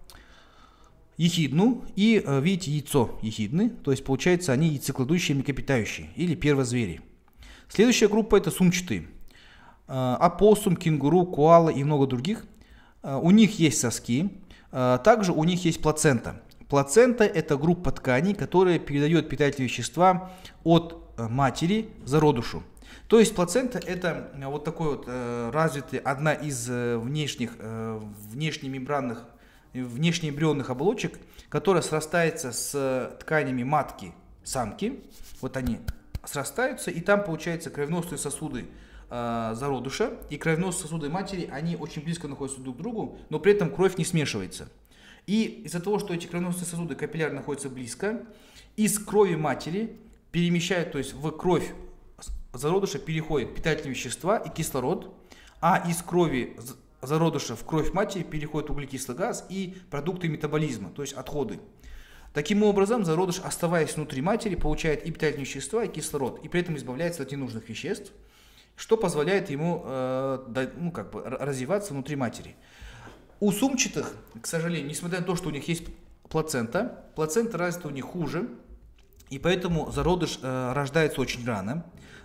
эхидну и э, видите яйцо эхидны, то есть получается они яйцекладущие млекопитающие или первозвери. Следующая группа — это сумчатые. Э, опоссум, кенгуру, коала и много других. Э, у них есть соски, э, также у них есть плацента. Плацента — это группа тканей, которая передает питательные вещества от э, матери зародышу. То есть плацента — это вот такой вот э, развитый, одна из э, внешних, э, внешнемембранных внешнеэмбрионных оболочек, которая срастается с тканями матки самки. Вот они срастаются, и там получается кровеносные сосуды э, зародыша и кровеносные сосуды матери, они очень близко находятся друг к другу, но при этом кровь не смешивается. И из-за того, что эти кровеносные сосуды капиллярно находятся близко, из крови матери перемещают, то есть в кровь зародыша переходят питательные вещества и кислород, а из крови зародыша в кровь матери переходит углекислый газ и продукты метаболизма, то есть отходы. Таким образом, зародыш, оставаясь внутри матери, получает и питательные вещества, и кислород, и при этом избавляется от ненужных веществ, что позволяет ему э, ну, как бы, развиваться внутри матери. У сумчатых, к сожалению, несмотря на то, что у них есть плацента, плацента развита у них хуже, и поэтому зародыш э, рождается очень рано.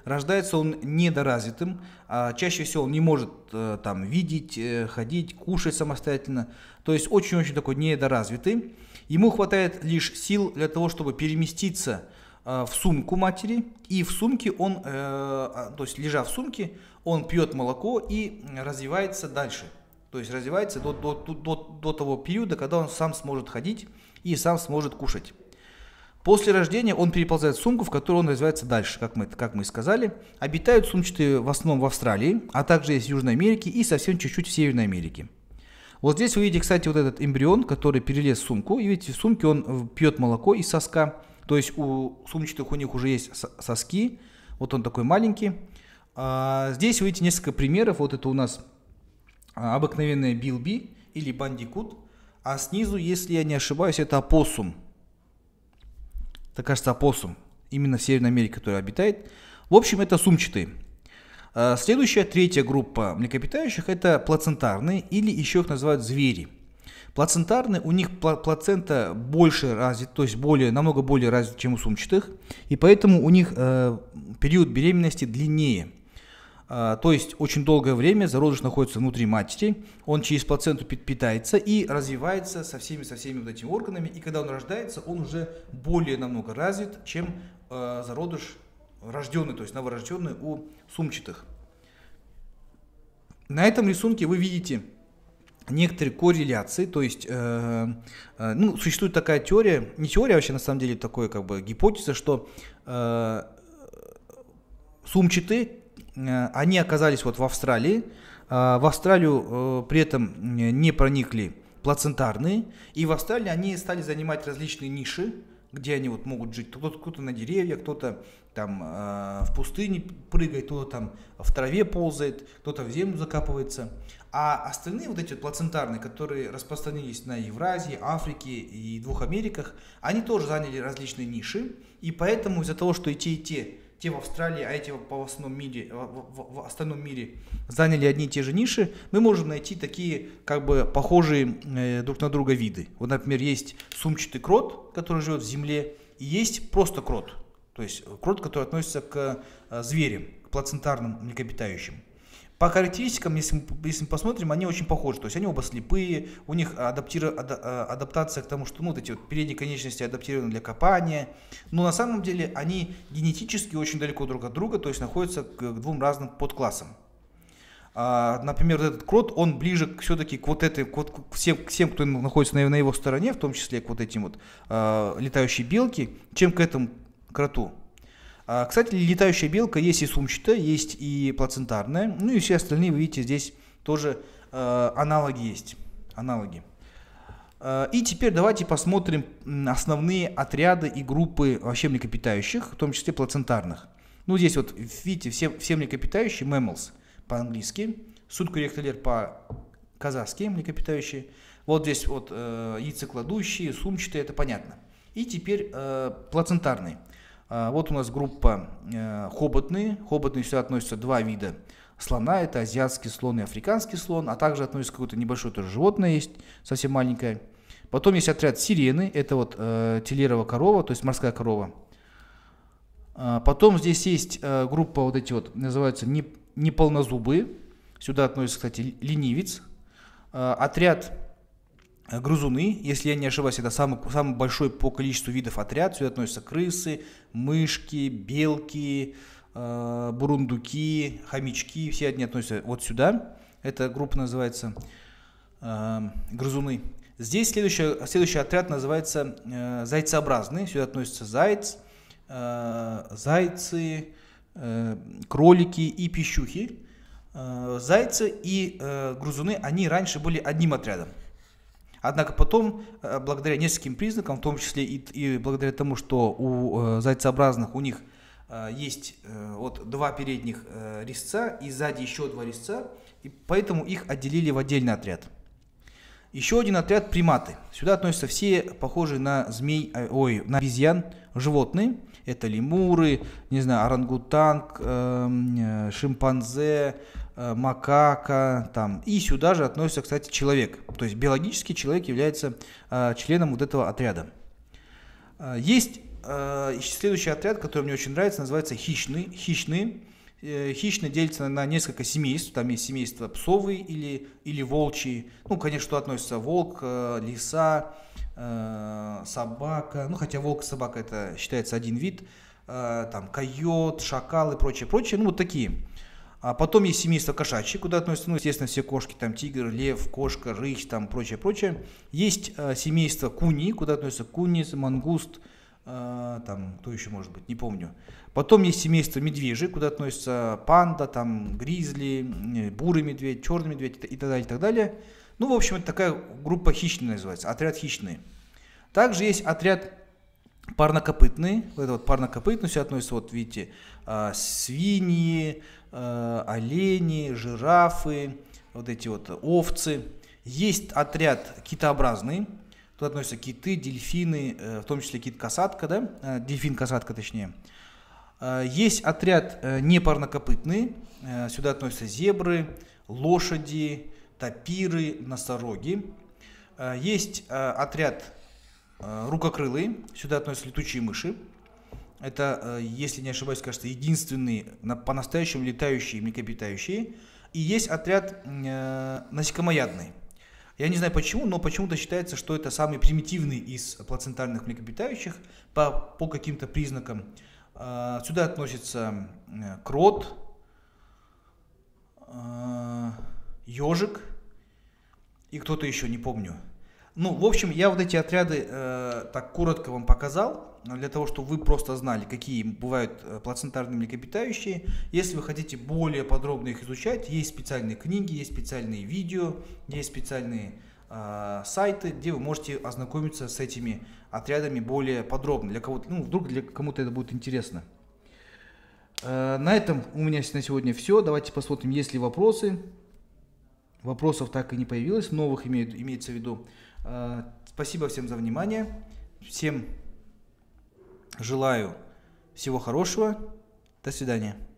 рождается он недоразвитым, а чаще всего он не может э, там видеть, э, ходить, кушать самостоятельно, то есть очень-очень такой недоразвитый. Ему хватает лишь сил для того, чтобы переместиться э, в сумку матери, и в сумке он, э, то есть лежа в сумке, он пьет молоко и развивается дальше. То есть развивается до, до, до, до того периода, когда он сам сможет ходить и сам сможет кушать. После рождения он переползает в сумку, в которой он развивается дальше, как мы, как мы и сказали. Обитают сумчатые в основном в Австралии, а также есть в Южной Америке и совсем чуть-чуть в Северной Америке. Вот здесь вы видите, кстати, вот этот эмбрион, который перелез в сумку. И видите, в сумке он пьет молоко из соска. То есть у сумчатых у них уже есть соски. Вот он такой маленький. А здесь вы видите несколько примеров. Вот это у нас обыкновенная билби или бандикут. А снизу, если я не ошибаюсь, это опоссум. Это, кажется, опоссум. Именно в Северной Америке, который обитает. В общем, это сумчатые. Следующая, третья группа млекопитающих – это плацентарные, или еще их называют звери. Плацентарные, у них плацента больше развита, то есть более, намного более развита, чем у сумчатых, и поэтому у них э, период беременности длиннее. Э, то есть очень долгое время зародыш находится внутри матери, он через плаценту питается и развивается со всеми, со всеми вот этими органами, и когда он рождается, он уже более намного развит, чем э, зародыш рожденный, то есть новорожденный у сумчатых. На этом рисунке вы видите некоторые корреляции, то есть э, э, ну, существует такая теория, не теория, а вообще на самом деле такое как бы гипотеза, что э, сумчатые, э, они оказались вот в Австралии, э, в Австралию э, при этом не проникли плацентарные, и в Австралии они стали занимать различные ниши, где они вот могут жить, кто-то, кто-то на деревьях, кто-то там э, в пустыне прыгает, кто-то там в траве ползает, кто-то в землю закапывается. А остальные вот эти вот плацентарные, которые распространились на Евразии, Африке и двух Америках, они тоже заняли различные ниши, и поэтому из-за того, что и те, и те, те в Австралии, а эти в основном мире, в, в, в остальном мире заняли одни и те же ниши, мы можем найти такие как бы похожие э, друг на друга виды. Вот, например, есть сумчатый крот, который живет в земле, и есть просто крот, то есть крот, который относится к э, зверям, к плацентарным млекопитающим. По характеристикам, если мы, если мы посмотрим, они очень похожи. То есть они оба слепые, у них адаптира, ада, адаптация к тому, что ну, вот эти вот передние конечности адаптированы для копания. Но на самом деле они генетически очень далеко друг от друга, то есть находятся к, к двум разным подклассам. А, например, этот крот, он ближе все-таки к вот этой, к, вот, к, всем, к всем, кто находится на, на его стороне, в том числе к вот этим вот а, летающей белке, чем к этому кроту. Кстати, летающая белка есть и сумчатая, есть и плацентарная. Ну и все остальные, вы видите, здесь тоже э, аналоги есть. Аналоги. Э, и теперь давайте посмотрим основные отряды и группы вообще млекопитающих, в том числе плацентарных. Ну здесь вот, видите, все, все млекопитающие, mammals по-английски, субкорректолер по-казахски млекопитающие. Вот здесь вот э, яйцекладущие, сумчатые, это понятно. И теперь э, плацентарные. Вот у нас группа э, хоботные. Хоботные сюда относятся два вида слона. Это азиатский слон и африканский слон. А также относится какое-то небольшое тоже животное есть, совсем маленькое. Потом есть отряд сирены. Это вот э, телерова корова, то есть морская корова. А потом здесь есть э, группа вот эти вот, называются неполнозубые. Сюда относится, кстати, ленивец. Э, отряд грызуны, если я не ошибаюсь, это самый, самый большой по количеству видов отряд. Сюда относятся крысы, мышки, белки, э, бурундуки, хомячки. Все они относятся вот сюда. Эта группа называется э, грызуны. Здесь следующий, следующий отряд называется э, зайцеобразный. Сюда относятся заяц, э, зайцы, э, кролики и пищухи. Э, зайцы и э, грызуны, они раньше были одним отрядом. Однако потом, благодаря нескольким признакам, в том числе и, и благодаря тому, что у э, зайцеобразных у них э, есть э, вот два передних э, резца и сзади еще два резца, и поэтому их отделили в отдельный отряд. Еще один отряд приматы. Сюда относятся все похожие на змей, ой, на обезьян животные. Это лемуры, не знаю, орангутанг, э, шимпанзе, э, макака, там. И сюда же относится, кстати, человек. То есть биологически человек является э, членом вот этого отряда. Э, есть э, следующий отряд, который мне очень нравится, называется хищный. Хищный. Э, хищный делится на несколько семейств. Там есть семейство псовые или, или волчьи. Ну, конечно, что относится волк, э, лиса, э, собака. Ну, хотя волк и собака это считается один вид. Э, там койот, шакал и прочее, прочее. Ну, вот такие. А потом есть семейство кошачьи, куда относятся, ну, естественно, все кошки, там тигр, лев, кошка, рысь, там прочее, прочее. Есть э, семейство куни, куда относятся куниц, мангуст, э, там, кто еще может быть, не помню. Потом есть семейство медвежий, куда относятся панда, там, гризли, бурый медведь, черный медведь и так далее, и так далее. Ну, в общем, это такая группа хищная называется, отряд хищные. Также есть отряд парнокопытные, это вот парнокопытные все относятся, вот видите, э, свиньи, олени, жирафы, вот эти вот овцы. Есть отряд китообразный, туда относятся киты, дельфины, в том числе кит-касатка, да, дельфин-касатка точнее. Есть отряд непарнокопытный, сюда относятся зебры, лошади, тапиры, носороги. Есть отряд рукокрылый, сюда относятся летучие мыши. Это, если не ошибаюсь, кажется, единственные по-настоящему летающие млекопитающие. И есть отряд э, насекомоядный. Я не знаю почему, но почему-то считается, что это самый примитивный из плацентальных млекопитающих по, по каким-то признакам. Э, сюда относится э, крот, э, ежик и кто-то еще, не помню. Ну, в общем, я вот эти отряды э, так коротко вам показал, для того, чтобы вы просто знали, какие бывают плацентарные млекопитающие. Если вы хотите более подробно их изучать, есть специальные книги, есть специальные видео, есть специальные э, сайты, где вы можете ознакомиться с этими отрядами более подробно. Для кого-то, ну, вдруг для кому-то это будет интересно. Э, на этом у меня на сегодня все. Давайте посмотрим, есть ли вопросы. Вопросов так и не появилось, новых имеет, имеется в виду. Э, спасибо всем за внимание. Всем желаю всего хорошего. До свидания.